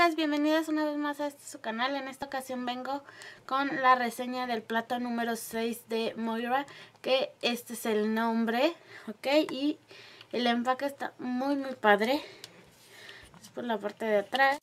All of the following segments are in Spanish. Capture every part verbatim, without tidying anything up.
chicas, bienvenidas una vez más a este su canal. En esta ocasión vengo con la reseña del plato número seis de Moira, que este es el nombre, ok, y el empaque está muy muy padre. Es por la parte de atrás.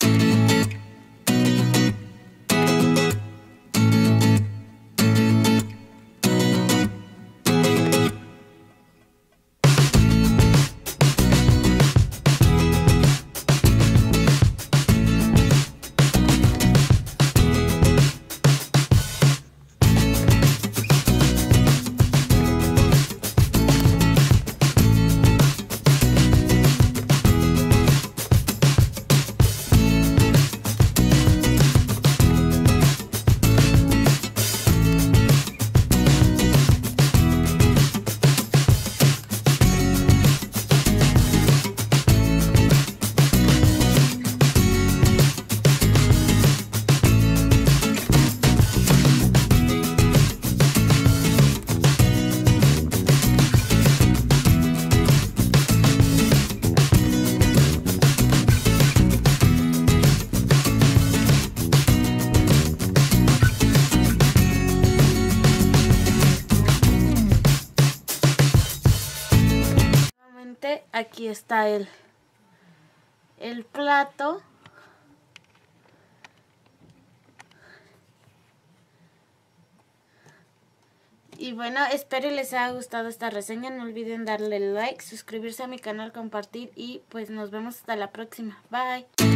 Aquí está el, el plato. Y bueno, espero les haya gustado esta reseña. No olviden darle like, suscribirse a mi canal, compartir y pues nos vemos hasta la próxima. Bye.